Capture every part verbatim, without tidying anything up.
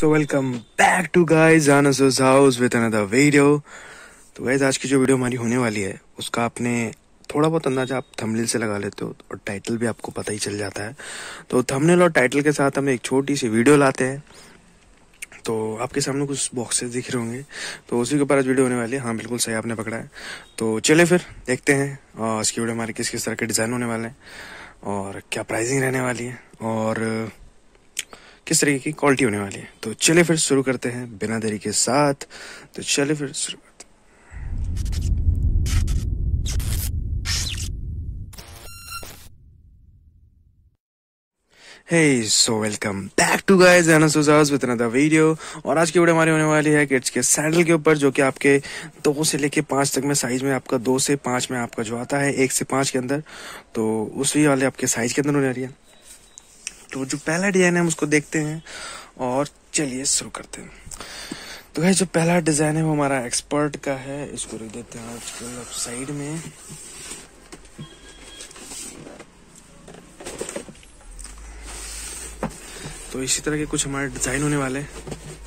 So welcome back to guys आनसुस house with another video. तो guys आज की जो वीडियो हमारी होने वाली है उसका आपने थोड़ा बहुत अंदाजा आप थंबनेल से लगा लेते हो और टाइटल भी आपको पता ही चल जाता है। तो थंबनेल और टाइटल के साथ हम एक छोटी सी वीडियो लाते हैं। तो आपके सामने कुछ बॉक्सेस दिख रहे होंगे, तो उसी के ऊपर आज वीडियो होने वाली है। हाँ बिल्कुल सही आपने पकड़ा है। तो चले फिर देखते हैं और इसकी वीडियो हमारे किस किस तरह के डिज़ाइन होने वाले हैं और क्या प्राइसिंग रहने वाली है और किस तरीके की क्वालिटी होने वाली है। तो चले फिर शुरू करते हैं बिना देरी के साथ। तो चले फिर शुरू करते हैं। Hey so welcome back to guys आनसुस हाउस विद अनदर वीडियो। और आज की वीडियो हमारी होने वाली है किड्स के सैंडल के ऊपर, जो कि आपके दो से लेके पाँच तक में साइज में आपका दो से पाँच में आपका जो आता है एक से पाँच के अंदर, तो उसी वाले आपके साइज के अंदर होने वाली है। तो जो पहला डिजाइन है हम उसको देखते हैं और चलिए शुरू करते हैं। तो गाइस जो पहला डिजाइन है वो हमारा एक्सपर्ट का है। इसको रख देते हैं आजकल आप साइड में। तो इसी तरह के कुछ हमारे डिजाइन होने वाले हैं।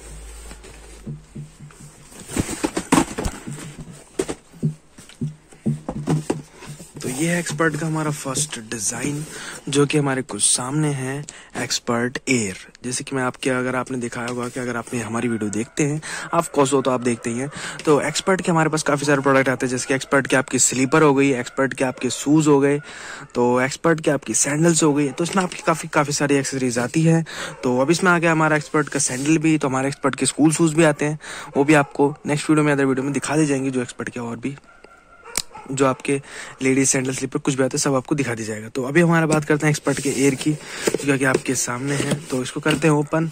तो ये है एक्सपर्ट का हमारा फर्स्ट डिजाइन, जो कि हमारे कुछ सामने है एक्सपर्ट एयर। जैसे कि मैं आपके अगर आपने दिखाया होगा कि अगर आपने हमारी वीडियो देखते हैं, आप कोसो तो आप देखते ही हैं, तो एक्सपर्ट के हमारे पास काफ़ी सारे प्रोडक्ट आते हैं। जैसे कि एक्सपर्ट के आपकी स्लीपर हो गई, एक्सपर्ट के आपके शूज़ हो गए, तो एक्सपर्ट के आपकी सैंडल्स हो गई। तो इसमें आपकी काफ़ी काफ़ी सारी एक्सेसरीज आती है। तो अब इसमें आ गया हमारा एक्सपर्ट का सैंडल भी। तो हमारे एक्सपर्ट के स्कूल शूज़ भी आते हैं, वो भी आपको नेक्स्ट वीडियो में अदर वीडियो में दिखा दी जाएंगे। जो एक्सपर्ट के और भी जो आपके लेडीज सैंडल स्लीपर कुछ भी आते हैं सब आपको दिखा दी जाएगा। तो अभी हमारा बात करते हैं एक्सपर्ट के एयर की, जो कि आपके सामने है। तो इसको करते हैं ओपन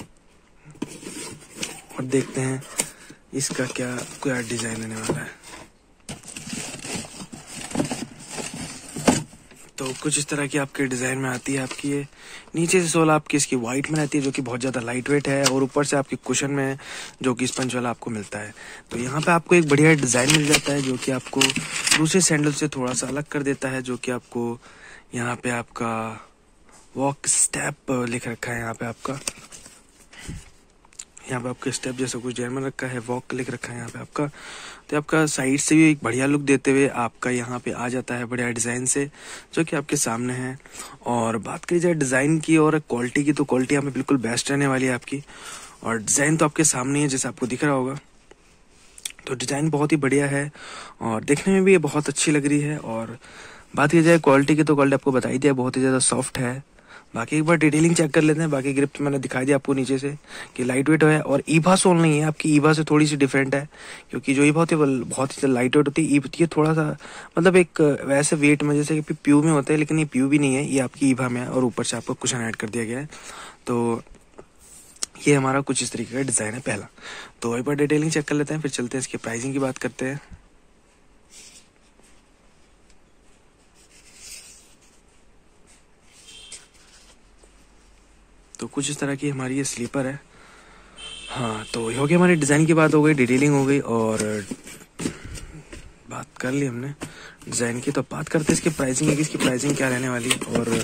और देखते हैं इसका क्या क्या डिजाइन रहने वाला है। तो कुछ इस तरह की आपके डिजाइन में आती है। आपकी ये नीचे से सोल आपकी इसकी वाइट में रहती है, जो कि बहुत ज्यादा लाइट वेट है, और ऊपर से आपकी कुशन में है, जो कि स्पंज वाला आपको मिलता है। तो यहाँ पे आपको एक बढ़िया डिजाइन मिल जाता है, जो कि आपको दूसरे सैंडल से थोड़ा सा अलग कर देता है। जो कि आपको यहाँ पे आपका वॉक स्टेप लिख रखा है। यहाँ पे आपका यहाँ पे आपका स्टेप जैसा कुछ जर्मन रखा है, वॉक लिख रखा है यहाँ पे आपका। तो आपका साइड से भी एक बढ़िया लुक देते हुए आपका यहाँ पे आ जाता है बढ़िया डिज़ाइन से, जो कि आपके सामने है। और बात करी जाए डिज़ाइन की और क्वालिटी की, तो क्वालिटी यहाँ पे बिल्कुल बेस्ट रहने वाली है आपकी। और डिज़ाइन तो आपके सामने है जैसे आपको दिख रहा होगा। तो डिज़ाइन बहुत ही बढ़िया है और देखने में भी ये बहुत अच्छी लग रही है। और बात की जाए क्वालिटी की, तो क्वालिटी आपको बताई दिया बहुत ही ज़्यादा सॉफ्ट है। बाकी एक बार डिटेलिंग चेक कर लेते हैं। बाकी ग्रिप तो मैंने दिखाई दिया आपको नीचे से कि लाइट वेट है, और ईभा सोल नहीं है आपकी। ईभा से थोड़ी सी डिफरेंट है, क्योंकि जो ईभा होती है वो बहुत ही लाइट वेट होती है। ये थोड़ा सा मतलब एक वैसे वेट में जैसे कि प्यू में होता है, लेकिन ये प्यू भी नहीं है, ये आपकी ईभा में है, और ऊपर से आपको कुशन ऐड कर दिया गया है। तो ये हमारा कुछ इस तरीके का डिज़ाइन है पहला। तो एक बार डिटेलिंग चेक कर लेते हैं, फिर चलते हैं इसकी प्राइसिंग की बात करते हैं। तो कुछ इस तरह की हमारी ये स्लीपर है। हाँ तो हो गया, हमारी डिज़ाइन की बात हो गई, डिटेलिंग हो गई और बात कर ली हमने डिज़ाइन की। तो बात करते हैं इसकी प्राइसिंग की, इसकी प्राइसिंग क्या रहने वाली है और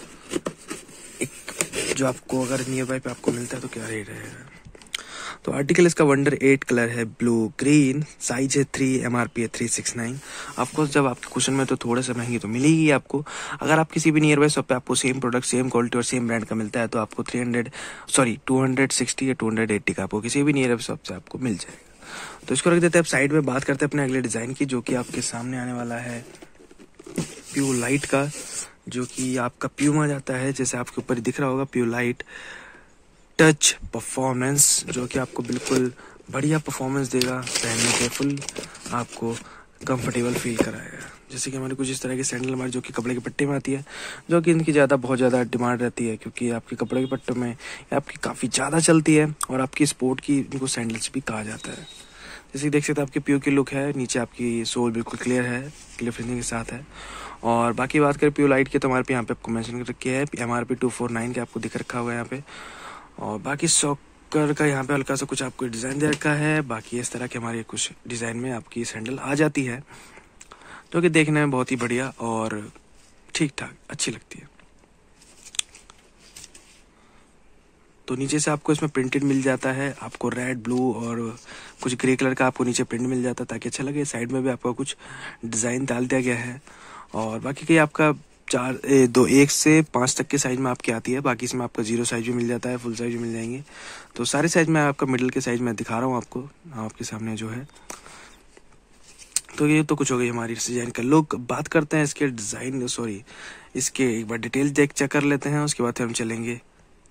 एक जो आपको अगर नियर बाय पे आपको मिलता है तो क्या रेट रहेगा। तो आर्टिकल इसका वंडर एट कलर है, ब्लू ग्रीन, साइज है थ्री, एमआरपी है थ्री सिक्स नाइन। ऑफकोर्स जब आपके क्वेश्चन में तो थोड़ा सा महंगी तो मिलेगी आपको। अगर आप किसी भी नियर बाय शॉप पे आपको सेम प्रोडक्ट सेम क्वालिटी और सेम ब्रांड का मिलता है, तो आपको three hundred sorry two hundred sixty या टू हंड्रेड एट्टी का आपको किसी भी नियर बाय शॉप से आपको मिल जाएगा। तो इसको रख देते हैं अब साइड में। बात करते हैं अपने अगले डिज़ाइन की, जो कि आपके सामने आने वाला है प्यू लाइट का, जो कि आपका प्यूमा जाता है जैसे आपके ऊपर दिख रहा होगा, प्यू लाइट टच परफॉर्मेंस, जो कि आपको बिल्कुल बढ़िया परफॉर्मेंस देगा, पहनने के फुल आपको कंफर्टेबल फील कराएगा। जैसे कि हमारे कुछ इस तरह के सैंडल हमारे जो कि कपड़े के पट्टे में आती है, जो कि इनकी ज़्यादा बहुत ज़्यादा डिमांड रहती है, क्योंकि आपके कपड़े के पट्टों में आपकी काफ़ी ज़्यादा चलती है और आपकी स्पोर्ट की इनको सैंडल्स भी कहा जाता है। जैसे कि देख सकते हैं आपकी प्यू की लुक है, नीचे आपकी सोल बिल्कुल क्लियर है, क्लियर फिनिशिंग के साथ है। और बाकी बात करें प्यू लाइट की, तो हमारे पे यहाँ पे आपको मेंशन कर रखी है M R P two four nine के आपको दिख रखा हुआ है यहाँ पे। और बाकी सॉकर का यहाँ पे हल्का सा कुछ आपको डिज़ाइन दे रखा है। बाकी इस तरह के हमारे कुछ डिज़ाइन में आपकी सैंडल आ जाती है, जो कि देखने में बहुत ही बढ़िया और ठीक ठाक अच्छी लगती है। तो नीचे से आपको इसमें प्रिंटेड मिल जाता है, आपको रेड, ब्लू और कुछ ग्रे कलर का आपको नीचे प्रिंट मिल जाता है ताकि अच्छा लगे। साइड में भी आपको कुछ डिज़ाइन डाल दिया गया है। और बाकी कहीं आपका चार ए, दो एक से पाँच तक के साइज में आपकी आती है। बाकी इसमें आपका जीरो साइज भी मिल जाता है, फुल साइज भी मिल जाएंगे। तो सारे साइज में आपका मिडिल के साइज में दिखा रहा हूँ आपको, आपके सामने जो है। तो ये तो कुछ हो गई हमारी डिज़ाइन का लुक। बात करते हैं इसके डिज़ाइन सॉरी इसके एक बार डिटेल देख चेक कर लेते हैं, उसके बाद फिर हम चलेंगे।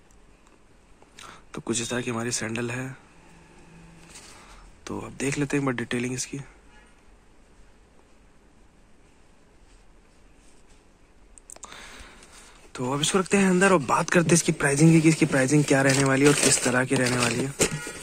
तो कुछ इस तरह की हमारी सैंडल है, तो अब देख लेते हैं एक बार डिटेलिंग इसकी। तो अब इसको रखते हैं अंदर और बात करते हैं इसकी प्राइसिंग की, कि इसकी प्राइसिंग क्या रहने वाली है और किस तरह की रहने वाली है।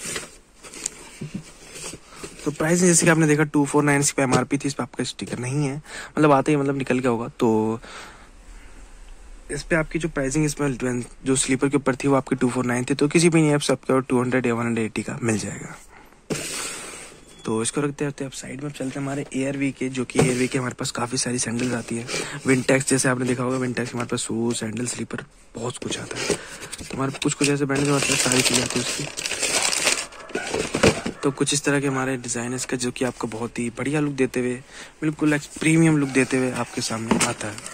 तो प्राइसिंग जैसे कि आपने देखा टू फोर नाइन इस पे एमआरपी थी, इस पे आपका स्टिकर नहीं है, मतलब आते ही मतलब निकल गया होगा। तो इस पे आपकी जो प्राइसिंग इसमें जो स्लीपर के ऊपर थी वो आपकी टू फोर नाइन थी, तो किसी भी ऐप से आपका टू हंड्रेड या वन हंड्रेड एटी का मिल जाएगा। तो इसको रखते रहते हैं अब साइड में चलते हैं हमारे एआरवी के, जो कि एआरवी के हमारे पास काफ़ी सारी सैंडल्स आती है। विंटेक्स जैसे आपने देखा होगा, विंटेक्स हमारे पास शूज, सैंडल, स्लीपर बहुत कुछ आता है। तो हमारे कुछ कुछ ऐसे ब्रांड हमारे पास सारी चीज़ें आती है उसकी। तो कुछ इस तरह के हमारे डिज़ाइन इसका, जो कि आपको बहुत ही बढ़िया लुक देते हुए, बिल्कुल प्रीमियम लुक देते हुए आपके सामने आता है।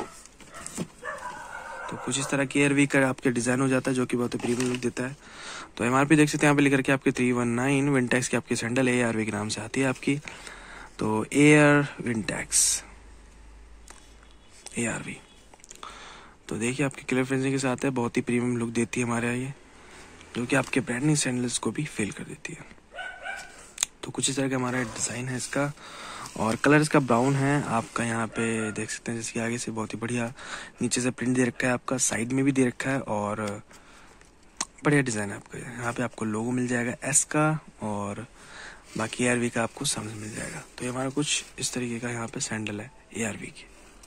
तो कुछ इस तरह की एआरवी का आपके डिज़ाइन हो जाता है, जो कि बहुत ही प्रीमियम लुक देता है। तो एमआरपी देख सकते हैं यहाँ पे लेकर के आपके थ्री वन नाइन विंटेक्स की आपकी सैंडल ए आर वी के नाम से आती है आपकी। तो air Wintex A R V, तो देखिए आपकी कलर फिनिशिंग के साथ है, बहुत ही प्रीमियम लुक देती है हमारे यहाँ ये, जो कि आपके ब्रांडिंग सैंडल्स को भी फेल कर देती है। तो कुछ इस तरह का हमारा डिज़ाइन है इसका, और कलर इसका ब्राउन है आपका, यहाँ पे देख सकते हैं जिसकी आगे से बहुत ही बढ़िया नीचे से प्रिंट दे रखा है, आपका साइड में भी दे रखा है, और बढ़िया डिज़ाइन है आपका। यहाँ पे आपको लोगो मिल जाएगा एस का, और बाकी एआरवी का आपको समझ मिल जाएगा। तो ये हमारा कुछ इस तरीके का यहाँ पे सैंडल है एआरवी की।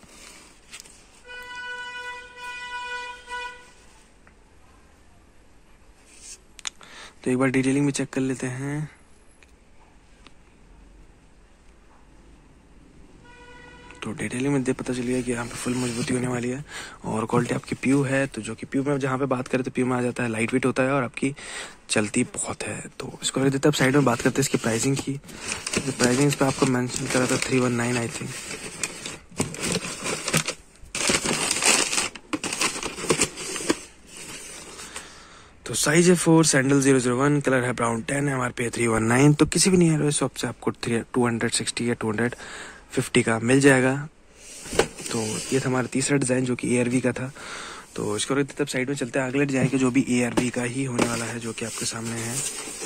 तो एक बार डिटेलिंग भी चेक कर लेते हैं। तो डिटेलिंग में दे पता चल गया कि यहाँ पे फुल मजबूती होने वाली है, और क्वालिटी आपकी प्यू है। तो जो कि प्यू में जहाँ पे बात करें तो प्यू में आ जाता है, लाइट वेट होता है और आपकी चलती बहुत है। तो इसको रख देते हैं अब साइड में। बात करते हैं इसकी प्राइसिंग की। तो प्राइसिंग इस पर आपको मेंशन करा था three one nine I think. तो साइज है four, sandal zero zero one, colour है ब्राउन टेन, एमआरपी है थ्री वन नाइन। तो किसी भी नियर शॉप से आपको थ्री टू हंड्रेड सिक्सटी या टू हंड्रेड फिफ्टी का मिल जाएगा। तो ये था हमारा तीसरा डिज़ाइन, जो कि एआरवी का था। तो इसको रखते तब साइड में चलते हैं अगले डिज़ाइन के, जो भी एआरवी का ही होने वाला है, जो कि आपके सामने है।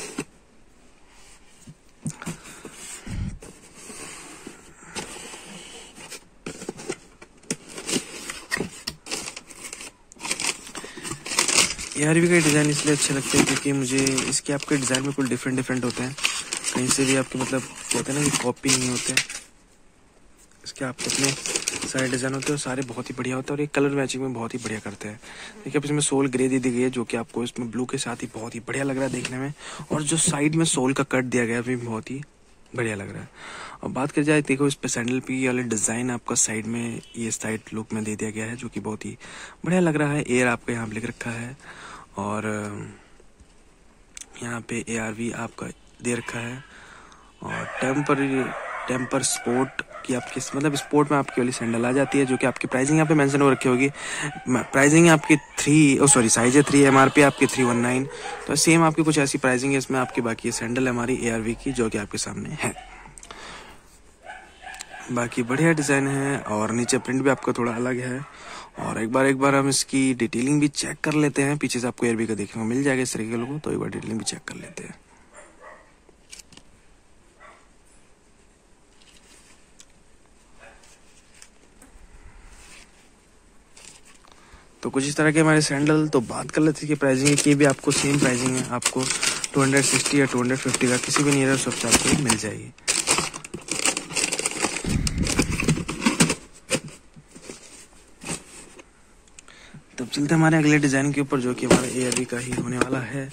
एआरवी का डिज़ाइन इसलिए अच्छे लगते हैं क्योंकि मुझे इसके आपके डिज़ाइन में कुछ डिफरेंट डिफरेंट होते हैं, कहीं से भी आपके मतलब कहते हैं ना कि कॉपी नहीं होते हैं। इसके आपके अपने सारे डिज़ाइन होते हैं और सारे बहुत ही बढ़िया होते हैं, और एक कलर मैचिंग में बहुत ही बढ़िया करते हैं। देखिए अब इसमें सोल ग्रे दे दी गई है, जो कि आपको इसमें ब्लू के साथ ही बहुत ही बढ़िया लग रहा है देखने में, और जो साइड में सोल का कट दिया गया है भी बहुत ही बढ़िया लग रहा है। और बात कर जाए देखो इस पे सैंडल पे वाले डिज़ाइन आपका साइड में ये साइड लुक में दे दिया गया है, जो कि बहुत ही बढ़िया लग रहा है। एयर आपका यहाँ पे लिख रखा है, और यहाँ पे ए आर वी आपका दे रखा है, और टेम्पर टेम्पर स्पोर्ट की आपकी मतलब स्पोर्ट में आपकी वाली सैंडल आ जाती है, जो कि आपकी प्राइसिंग यहाँ पे मेंशन हो रखी होगी। प्राइसिंग आपकी थ्री ओ सॉरी साइज है थ्री, एमआरपी आपकी थ्री वन नाइन। तो सेम आपकी कुछ ऐसी प्राइसिंग है इसमें आपकी। बाकी ये सैंडल है हमारी एआरवी की, जो कि आपके सामने है। बाकी बढ़िया डिज़ाइन है, और नीचे प्रिंट भी आपका थोड़ा अलग है। और एक बार एक बार हम इसकी डिटेलिंग भी चेक कर लेते हैं। पीछे से आपको एआरवी का देखने को मिल जाएगा इस तरीके के लोगों, तो एक बार डिटेलिंग भी चेक कर लेते हैं। तो कुछ इस तरह के हमारे सैंडल। तो बात कर लेते हैं कि प्राइसिंग की भी आपको सेम प्राइसिंग है, आपको टू हंड्रेड सिक्सटी या टू हंड्रेड फिफ्टी का किसी भी नियर शॉप से आपको मिल जाएगी। तब चलते हमारे अगले डिज़ाइन के ऊपर, जो कि हमारा एआरवी का ही होने वाला है।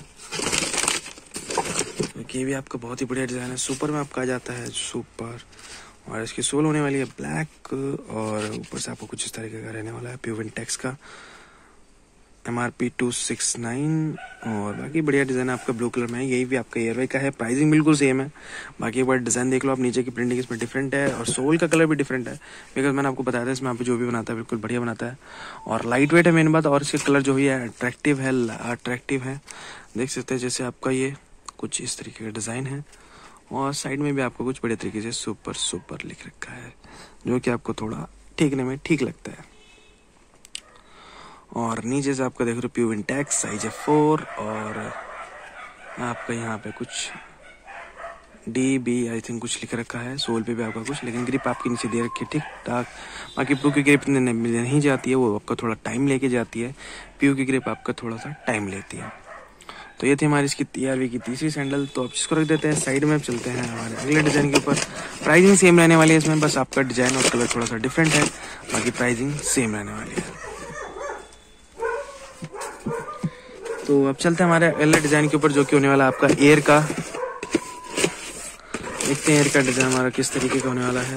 तो ये भी आपका बहुत ही बढ़िया डिज़ाइन है। सुपर में आपका आ जाता है सुपर, और इसकी सोल होने वाली है ब्लैक, और ऊपर से आपको कुछ इस तरीके का रहने वाला है प्योर विंटेक्स का। M R P two six nine और बाकी बढ़िया डिज़ाइन आपका ब्लू कलर में है। यही भी आपका एयरवे का है। प्राइसिंग बिल्कुल सेम है। बाकी एक बार डिज़ाइन देख लो आप, नीचे की प्रिंटिंग इसमें डिफरेंट है और सोल का कलर भी डिफरेंट है। बिकॉज मैंने आपको बताया था इसमें यहाँ पे जो भी बनाता है बिल्कुल बढ़िया बनाता है और लाइट वेट है मेन बात। और इसके कलर जो भी है अट्रैक्टिव है, अट्रैक्टिव है। देख सकते हैं जैसे आपका ये कुछ इस तरीके का डिज़ाइन है और साइड में भी आपको कुछ बड़े तरीके से सुपर सुपर लिख रखा है जो कि आपको थोड़ा ठीकने में ठीक लगता है। और नीचे से आपका देख रहे हो प्यू इंटेक्स साइज है फोर और आपका यहाँ पे कुछ डी बी आई थिंक कुछ लिख रखा है। सोल पे भी आपका कुछ, लेकिन ग्रिप आपकी नीचे दे रखी है ठीक ठाक। बाकी प्यू की ग्रिप नहीं जाती है, वो आपका थोड़ा टाइम लेके जाती है। प्यू की ग्रिप आपका थोड़ा सा टाइम लेती है। तो ये थी हमारी इसकी टीआरवी की तीसरी सैंडल। तो अब इसको रख देते हैं साइड में। चलते हैं हमारे अगले डिज़ाइन के ऊपर। प्राइसिंग सेम रहने वाली है इसमें, बस आपका डिज़ाइन और कलर थोड़ा सा डिफरेंट है। बाकी प्राइसिंग सेम रहने वाली है। तो अब चलते हैं हमारे अगले डिज़ाइन के ऊपर जो कि होने वाला है आपका एयर का। देखते हैं एयर का डिज़ाइन हमारा किस तरीके का होने वाला है।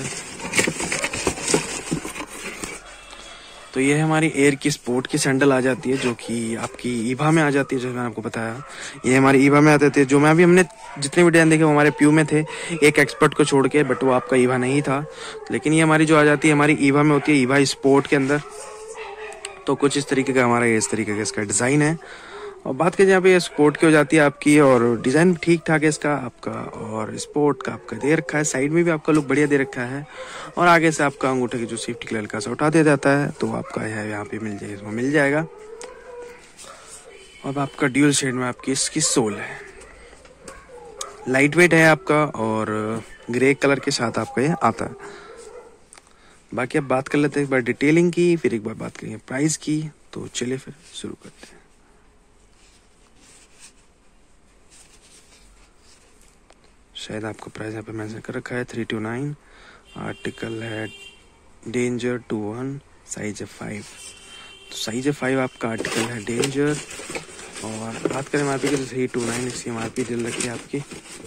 तो ये है हमारी एयर की स्पोर्ट की सैंडल आ जाती है जो कि आपकी ईवा में आ जाती है। जो मैंने आपको बताया ये हमारी ईवा में आते थे। जो मैं अभी हमने जितने भी डिज़ाइन देखे वो हमारे प्यू में थे, एक एक्सपर्ट को छोड़ के, बट वो आपका ईवा नहीं था। लेकिन ये हमारी जो आ जाती है हमारी ईवा में होती है, ईवा स्पोर्ट के अंदर। तो कुछ इस तरीके का हमारा इस तरीके का इसका डिज़ाइन है। और बात करें यहाँ पे स्पोर्ट की हो जाती है आपकी और डिज़ाइन ठीक ठाक है इसका आपका। और स्पोर्ट का आपका दे रखा है, साइड में भी आपका लुक बढ़िया दे रखा है। और आगे से आपका अंगूठे की जो सेफ्टी कलर का सा उठा दिया जाता है तो आपका है यहाँ पे मिल जाएगा, इसमें मिल जाएगा। और आपका ड्यूल शेड में आपकी इसकी सोल है, लाइट वेट है आपका और ग्रे कलर के साथ आपका ये आता है। बाकी अब बात कर लेते हैं एक बार डिटेलिंग की, फिर एक बार बात करेंगे प्राइस की। तो चलिए फिर शुरू करते हैं। शायद आपको प्राइस यहाँ पे मेंशन कर रखा है थ्री टू नाइन। आर्टिकल है डेंजर टू वन, साइज है फाइव। तो साइज है फाइव आपका, आर्टिकल है डेंजर। और बात करें एमआरपी की तो थ्री टू नाइन इसकी एमआरपी दिल रखी है आपकी।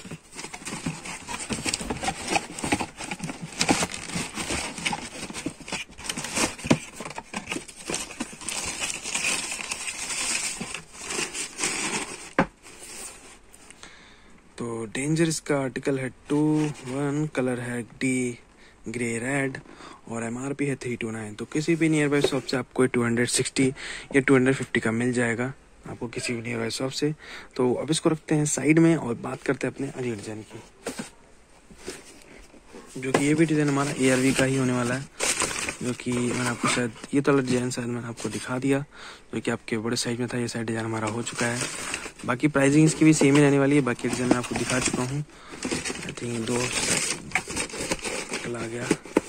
तो डेंजर इसका आर्टिकल है टू वन, कलर है डी ग्रे रेड और एमआरपी है थ्री टू नाइन। तो किसी भी नियर बाई शॉप से आपको टू हंड्रेड सिक्सटी या टू हंड्रेड फिफ्टी का मिल जाएगा आपको किसी भी नियर बाई शॉप से। तो अब इसको रखते हैं साइड में और बात करते हैं अपने अगले डिज़ाइन की, जो कि ये भी डिज़ाइन हमारा एआरवी का ही होने वाला है। जो कि मैंने आपको शायद ये तो डिज़ाइन शायद मैंने आपको दिखा दिया जो कि आपके बड़े साइज में था। ये साइड डिज़ाइन हमारा हो चुका है। बाकी प्राइसिंग इसकी भी सेम ही रहने वाली है। बाकी डिज़ाइन मैं आपको दिखा चुका हूँ। आई थिंक दो आ गया।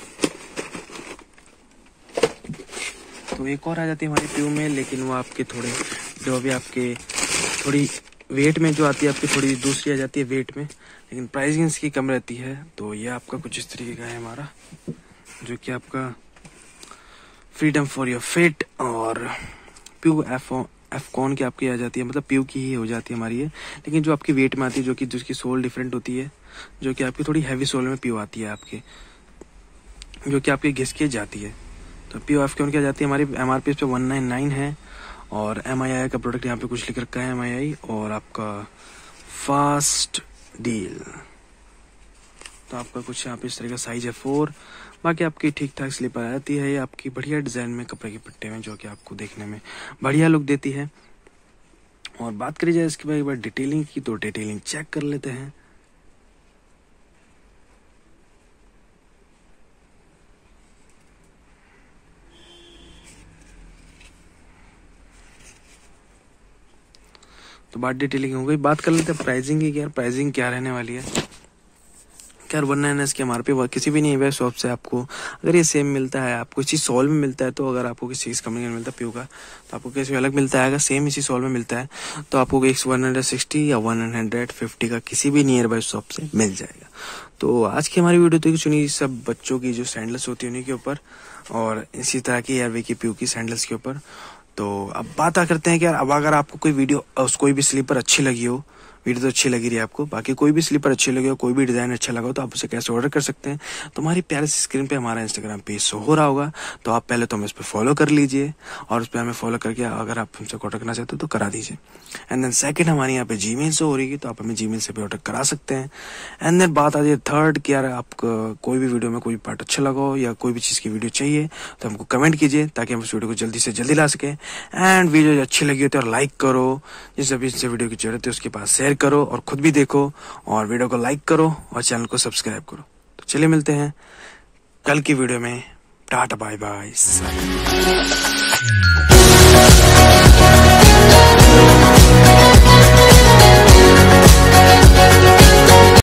तो एक और आ जाती है हमारी प्यू में, लेकिन वो आपके थोड़े जो भी आपके थोड़ी वेट में जो आती है आपकी थोड़ी दूसरी आ जाती है वेट में, लेकिन प्राइसिंग इसकी कम रहती है। तो ये आपका कुछ इस तरीके का है हमारा, जो कि आपका फ्रीडम फॉर योर फिट और प्यू एफ एफ कॉन की आपकी आ जाती है, मतलब प्यू की ही हो जाती है हमारी ये। लेकिन जो आपकी वेट में आती है, जो कि जिसकी सोल डिफरेंट होती है, जो कि आपकी थोड़ी हैवी सोल में प्यू आती है आपके, जो कि आपकी घिस के जाती है। तो प्यू एफ कॉन की आ जाती है हमारी एम आर पी पे वन नाइन नाइन है। और एम आई आई का प्रोडक्ट यहाँ पे कुछ लिख रखा है एम आई आई और आपका फास्ट डील। तो आपका कुछ यहाँ पे इस तरह का साइज है फोर। बाकी आपकी ठीक ठाक स्लीपर आ जाती है। ये आपकी बढ़िया डिज़ाइन में कपड़े के पट्टे में, जो कि आपको देखने में बढ़िया लुक देती है। और बात करी जाए इसके बाद एक बार डिटेलिंग की, तो डिटेलिंग चेक कर लेते हैं। तो बात डिटेलिंग हो गई। बात कर लेते हैं प्राइसिंग की। यार प्राइसिंग क्या रहने वाली है? यार वन नाइन एस के एम आर पी किसी भी नहीं है शॉप से आपको अगर ये सेम मिलता है, आपको इसी सॉल में मिलता है, तो अगर आपको किसी इस कंपनी का मिलता है प्यू का, तो आपको किसी अलग मिलता है। अगर सेम इसी सॉल में मिलता है तो आपको एक वन हंड्रेड सिक्सटी या वन हंड्रेड फिफ्टी का किसी भी नियर बाई शॉप से मिल जाएगा। तो आज की हमारी वीडियो तो चुनी सब बच्चों की जो सैंडल्स होती है उन्हीं के ऊपर, और इसी तरह की एयरवे की प्यू की सैंडल्स के ऊपर। तो अब बात करते हैं कि यार अब अगर आपको कोई वीडियो कोई भी स्लीपर अच्छी लगी हो वीडियो तो अच्छी लगी रही है आपको, बाकी कोई भी स्लीपर अच्छी लगे हो, कोई भी डिज़ाइन अच्छा लगा हो तो आप उसे कैसे ऑर्डर कर सकते हैं। तुम्हारी प्यारे सी स्क्रीन पे हमारा इंस्टाग्राम पेज शो हो रहा होगा, तो आप पहले तो हमें उस पर फॉलो कर लीजिए और उस पर हमें फॉलो करके अगर आप हमसे ऑर्डर करना चाहते हो तो करा दीजिए। एंड देन सेकंड हमारे यहाँ पे जीमेल शो हो रही है, तो आप हमें जीमेल से भी ऑर्डर करा सकते हैं। एंड देन बात आ जाए थर्ड कि यार आपको कोई भी वीडियो में कोई पार्ट अच्छा लगा हो या कोई भी चीज़ की वीडियो चाहिए तो हमको कमेंट कीजिए ताकि हम उस वीडियो को जल्दी से जल्दी ला सकें। एंड वीडियो अच्छी लगी हो तो लाइक करो, जिस अभी से वीडियो की जरूरत है उसके पास शेयर करो और खुद भी देखो और वीडियो को लाइक करो और चैनल को सब्सक्राइब करो। तो चलिए मिलते हैं कल की वीडियो में। Tata bye bye.